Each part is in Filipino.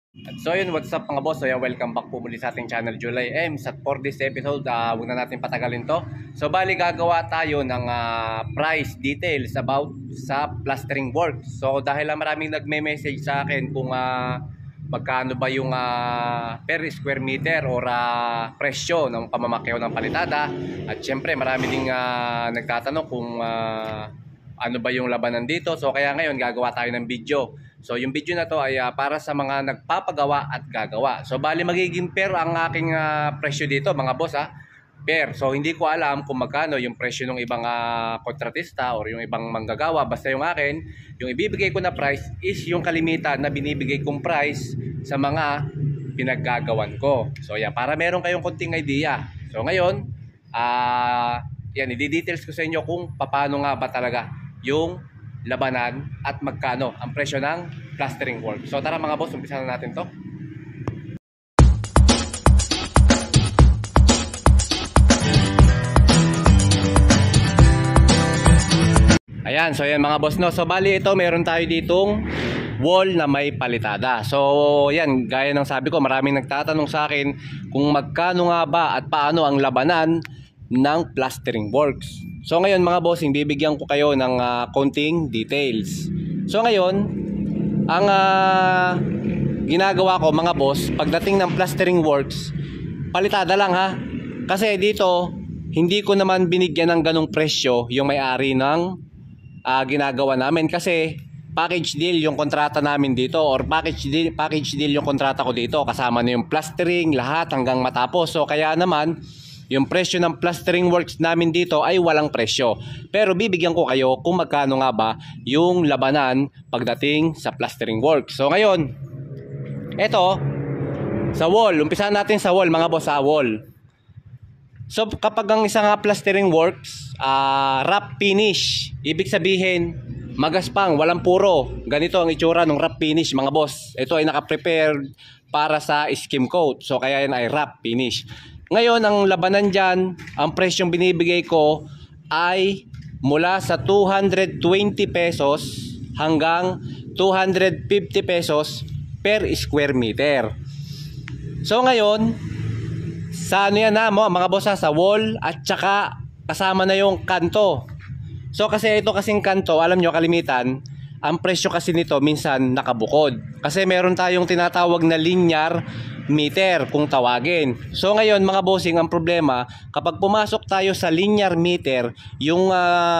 So yun, what's up mga boss? So yeah, welcome back po muli sa ating channel July Ems. At for this episode, huwag na natin patagalin to. So bali gagawa tayo ng price details about sa plastering work. So dahil maraming nagme-message sa akin kung magkano ba yung per square meter or presyo ng pamamakyaw ng palitada. At syempre marami ding nagtatanong kung ano ba yung labanan dito. So kaya ngayon gagawa tayo ng video. So yung video na to ay para sa mga nagpapagawa at gagawa. So bali magiging per ang aking presyo dito mga boss per. So hindi ko alam kung magkano yung presyo ng ibang kontratista or yung ibang manggagawa. Basta yung akin, yung ibibigay ko na price is yung kalimitan na binibigay kong price sa mga pinaggagawan ko. So yan, para meron kayong konting idea. So ngayon, yan, i-details ko sa inyo kung paano nga ba talaga yung labanan at magkano ang presyo ng plastering work. So tara mga boss, umpisa na natin to. Ayan, so yan mga boss no. So bali ito, meron tayo ditong wall na may palitada. So yan, gaya ng sabi ko, maraming nagtatanong sa akin kung magkano nga ba at paano ang labanan ng plastering works. So ngayon mga bossing, bibigyan ko kayo ng konting details. So ngayon, ang ginagawa ko mga boss, pagdating ng plastering works, palitada lang ha. Kasi dito, hindi ko naman binigyan ng ganong presyo yung may-ari ng ginagawa namin. Kasi package deal yung kontrata namin dito, or package deal yung kontrata ko dito. Kasama na yung plastering, lahat hanggang matapos. So kaya naman, yung presyo ng plastering works namin dito ay walang presyo. Pero bibigyan ko kayo kung magkano nga ba yung labanan pagdating sa plastering works. So ngayon, eto, sa wall. Umpisahan natin sa wall mga boss, sa wall. So kapag ang isang plastering works, wrap finish, ibig sabihin, magaspang, walang puro. Ganito ang itsura ng wrap finish mga boss. Ito ay naka-prepared para sa skim coat. So kaya yan ay wrap finish. Ngayon, ang labanan dyan, ang presyong binibigay ko ay mula sa 220 pesos hanggang 250 pesos per square meter. So ngayon, sa ano yan mga boss sa wall at saka kasama na yung kanto. So kasi ito kasing kanto, alam nyo kalimitan, ang presyo kasi nito minsan nakabukod. Kasi meron tayong tinatawag na linear meter kung tawagin. So ngayon mga bossing, ang problema kapag pumasok tayo sa linear meter, yung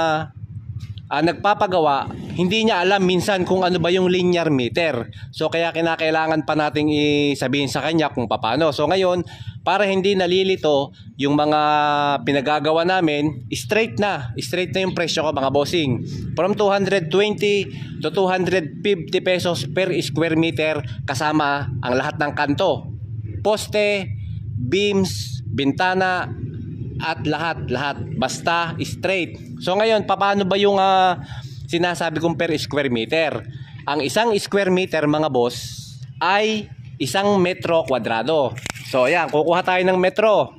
nagpapagawa hindi niya alam minsan kung ano ba yung linear meter. So kaya kinakailangan pa nating isabihin sa kanya kung paano. So ngayon, para hindi nalilito yung mga pinagagawa namin, straight na yung presyo ko mga bossing. From 220 to 250 pesos per square meter kasama ang lahat ng kanto, poste, beams, bintana at lahat basta straight. So ngayon, paano ba yung sinasabi kong per square meter? Ang isang square meter mga boss ay 1 metro kwadrado. So ayan, kukuha tayo ng metro.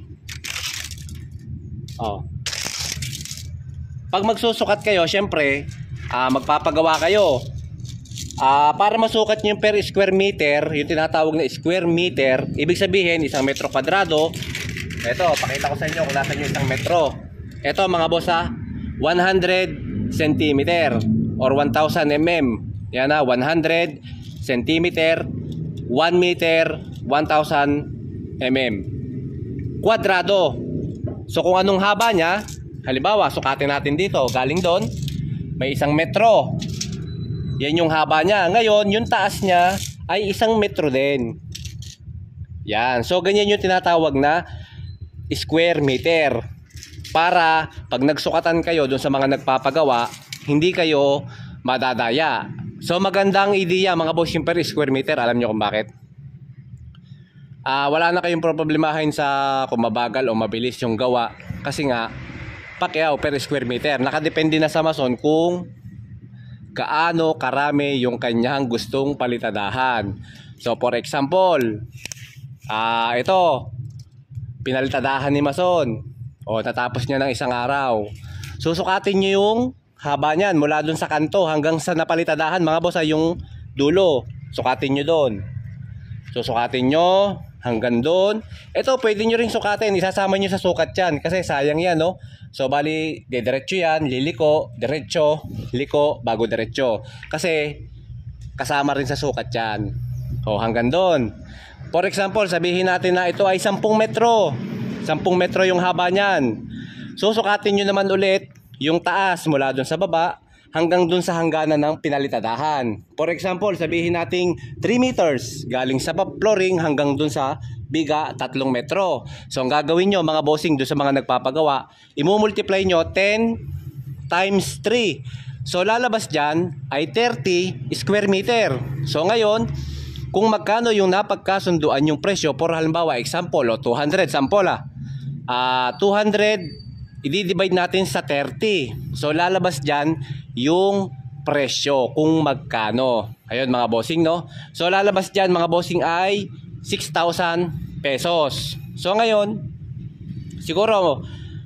Pag magsusukat kayo, syempre magpapagawa kayo. Para masukat nyo yung per square meter, yung tinatawag na square meter, ibig sabihin 1 metro kwadrado. Ito, pakita ko sa inyo kung nasan yung 1 metro. Ito mga boss 100 cm or 1000 mm. Yan 100 cm, 1 meter, 1000 mm. Kwadrado. So kung anong haba niya, halimbawa, sukatin natin dito, galing doon, may 1 metro. Yan yung haba niya. Ngayon, yung taas niya ay 1 metro din. Yan. So ganyan yung tinatawag na square meter. Para pag nagsukatan kayo doon sa mga nagpapagawa, hindi kayo madadaya. So magandang ideya mga boss yung per square meter. Alam nyo kung bakit? Wala na kayong problemahin sa kung mabagal o mabilis yung gawa. Kasi nga, pakyaw per square meter. Nakadepende na sa mason kung kaano karami yung kanyang gustong palitadahan. So for example, ito, pinalitadahan ni mason, natapos niya ng 1 araw. Susukatin nyo yung haba niyan mula dun sa kanto hanggang sa napalitadahan mga boss yung dulo. Sukatin nyo doon. Susukatin nyo hanggang doon. Ito, pwede nyo rin sukatin. Isasama nyo sa sukat yan. Kasi sayang yan, no? So, bali, diretso yan. Liliko, diretso, liko, bago diretso. Kasi, kasama rin sa sukat yan. O, hanggang doon. For example, sabihin natin na ito ay 10 metro. 10 metro yung haba niyan. Susukatin nyo naman ulit yung taas mula doon sa baba hanggang dun sa hangganan ng pinalitadahan. For example, sabihin nating 3 meters galing sa flooring hanggang dun sa biga 3 metro. So ang gagawin nyo mga bossing dun sa mga nagpapagawa, imumultiply nyo 10 times 3. So lalabas dyan ay 30 square meter. So ngayon, kung magkano yung napagkasunduan yung presyo, for halimbawa example, 200 sampola, 200 i-divide natin sa 30. So lalabas dyan yung presyo kung magkano. Ayun mga bossing, no? So lalabas dyan mga bossing ay 6,000 pesos. So ngayon, siguro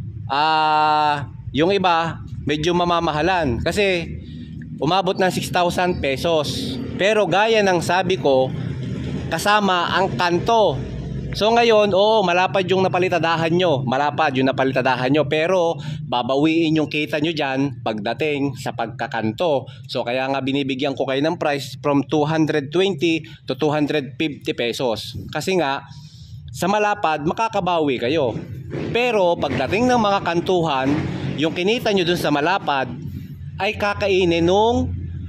yung iba medyo mamamahalan kasi umabot ng 6,000 pesos. Pero gaya ng sabi ko, kasama ang kanto. So ngayon, oo, malapad yung napalitadahan nyo. Malapad yung napalitadahan nyo. Pero babawiin yung kita nyo dyan pagdating sa pagkakanto. So kaya nga binibigyan ko kayo ng price from 220 to 250 pesos. Kasi nga, sa malapad, makakabawi kayo. Pero pagdating ng mga kantuhan, yung kinita nyo dun sa malapad, ay kakainin nung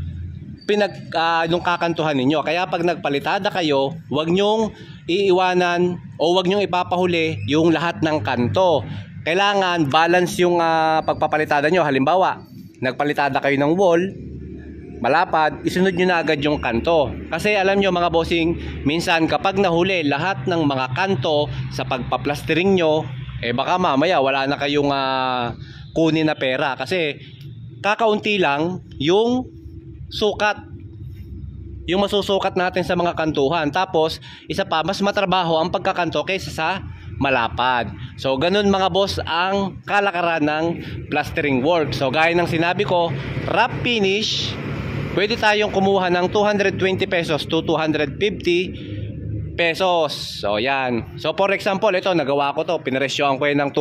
nung kakantuhan ninyo. Kaya pag nagpalitada kayo, huwag nyong iiwanan o huwag nyong ipapahuli yung lahat ng kanto. Kailangan balance yung pagpapalitada nyo. Halimbawa, nagpalitada kayo ng wall, malapad, isunod nyo na agad yung kanto. Kasi alam nyo mga bossing, minsan kapag nahuli lahat ng mga kanto sa pagpaplastering nyo, baka mamaya wala na kayong kunin na pera. Kasi kakaunti lang yung sukat, yung masusukat natin sa mga kantuhan. Tapos isa pa, mas matrabaho ang pagkakanto kaysa sa malapad. So ganun mga boss ang kalakaran ng plastering work. So gaya ng sinabi ko, wrap finish, pwede tayong kumuha ng 220 pesos to 250 pesos. So yan. So for example, ito nagawa ko to, pinaresyoan ko yan ng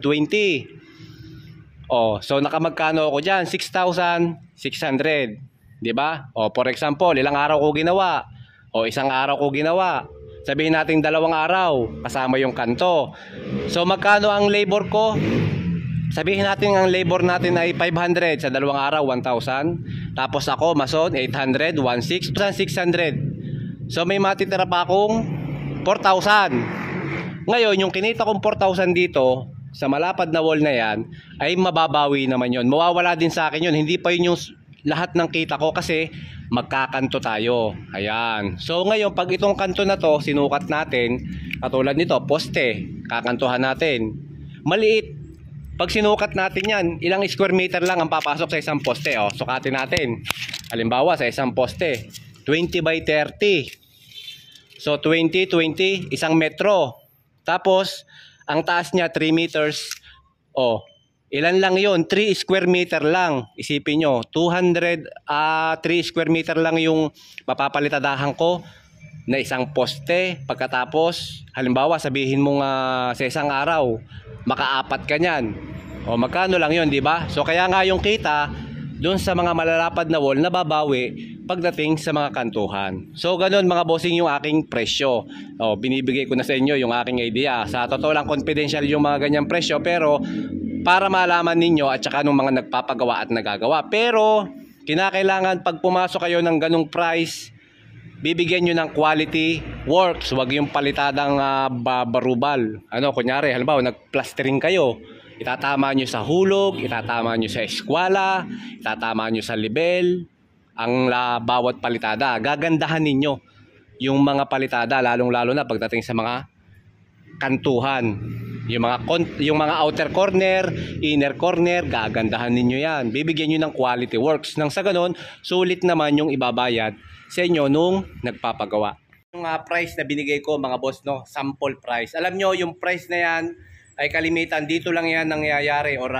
220. So nakamagkano ako diyan? 6,600. 'Di ba? For example, ilang araw ko ginawa? Isang araw ko ginawa. Sabihin natin 2 araw kasama yung kanto. So magkano ang labor ko? Sabihin natin ang labor natin ay 500 sa 2 araw, 1,000. Tapos ako mason 800, 1,600, 600. So may matitira pa akong 4,000. Ngayon, yung kinita kong 4,000 dito sa malapad na wall na yan ay mababawi naman yon. Mawawala din sa akin yun. Hindi pa yun yung lahat ng kita ko kasi magkakanto tayo. Ayan. So ngayon, pag itong kanto na to sinukat natin, katulad nito, poste, kakantuhan natin. Maliit. Pag sinukat natin yan, ilang square meter lang ang papasok sa isang poste. Sukatin natin. Halimbawa, sa isang poste, 20 by 30. So 20, 20, 1 metro. Tapos, ang taas niya 3 meters. Ilan lang yon? 3 square meter lang. Isipin nyo, 3 square meter lang yung mapapalitadahan ko na isang poste. Pagkatapos, halimbawa sabihin mo nga sa isang araw, maka-4 ka nyan. Magkano lang yon, di ba? So kaya nga yung kita doon sa mga malalapad na wall nababawi pagdating sa mga kantuhan. So ganun mga bossing yung aking presyo. Binibigay ko na sa inyo yung aking idea. Sa totoo lang confidential yung mga ganyang presyo, pero para malaman ninyo at saka nung mga nagpapagawa at nagagawa. Pero kinakailangan pag pumasok kayo ng ganung price, bibigyan nyo ng quality works. Huwag yung palitadang barubal. Kunyari, halimbawa nagplastering kayo, itatama nyo sa hulog, itatama nyo sa eskwala, itatama nyo sa libel ang bawat palitada. Gagandahan ninyo yung mga palitada, lalong lalo na pagdating sa mga kantuhan. Yung mga outer corner, inner corner, gagandahan ninyo yan. Bibigyan nyo ng quality works. Nang sa ganun, sulit naman yung ibabayad sa inyo nung nagpapagawa. Yung price na binigay ko mga boss, sample price. Alam nyo, yung price na yan ay kalimitan. Dito lang yan nangyayari or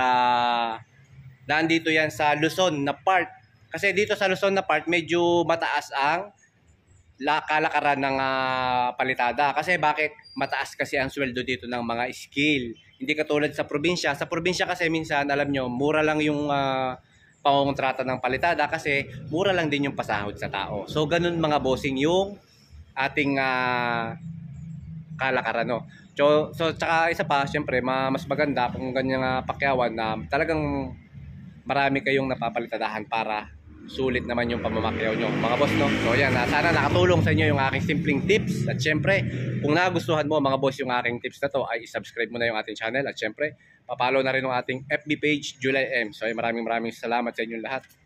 nandito yan sa Luzon na part. Kasi dito sa Luzon na part, medyo mataas ang kalakaran ng palitada. Kasi bakit? Mataas kasi ang sweldo dito ng mga skill. Hindi katulad sa probinsya. Sa probinsya kasi minsan, alam nyo, mura lang yung pangongontrata ng palitada kasi mura lang din yung pasahod sa tao. So, ganun mga bossing yung ating kalakaran, no? So tsaka isa pa, syempre, mas maganda kung ganyan pakyawan na talagang marami kayong napapalitadahan para sulit naman yung pamamakyaw nyo, mga boss, no? So yan, sana nakatulong sa inyo yung aking simpleng tips. At syempre, kung nagustuhan mo mga boss yung aking tips na to, ay subscribe mo na yung ating channel. At syempre, papalo na rin yung ating FB page, July M. So maraming salamat sa inyong lahat.